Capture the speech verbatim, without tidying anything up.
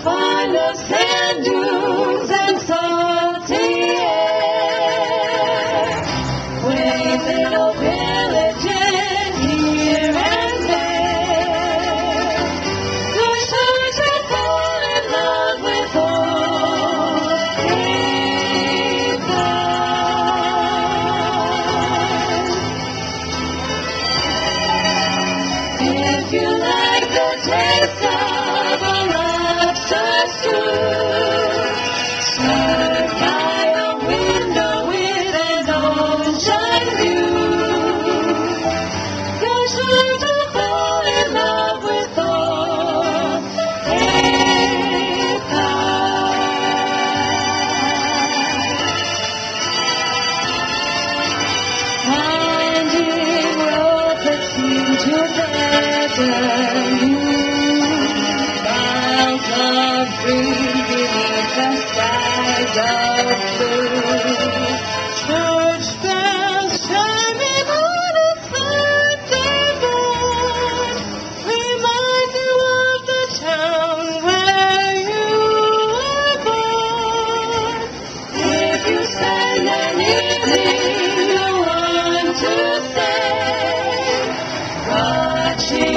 find of sand dunes and salty air. Quaint little villages here and there. You're sure to fall in love with old Cape Cod. If you like the taste of a lobster stew, served by a window with an ocean view, you're sure to fall in love with old Cape Cod. Winding roads that seem to beckon you, miles of green beneath the skies of blue. Church bells chiming on a Sunday morn remind you of the town where you were born. If you spend an evening you want to stay watching